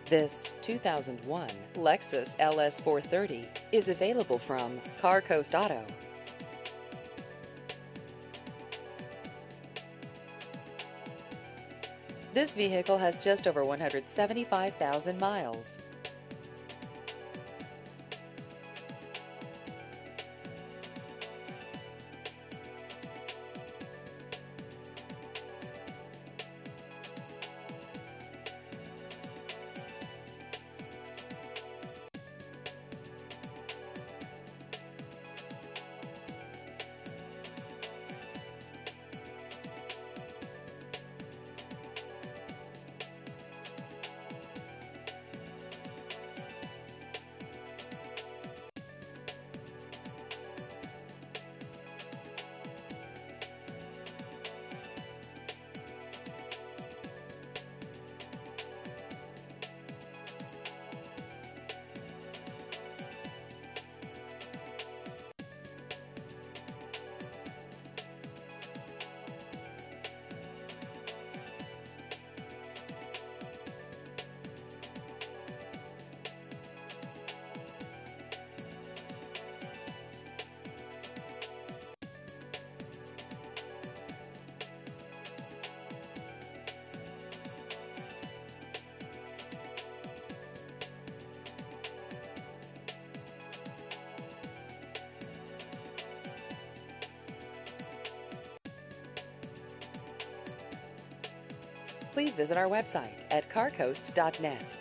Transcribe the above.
This 2001 Lexus LS 430 is available from Car Coast Auto. This vehicle has just over 175,000 miles. Please visit our website at carcoast.net.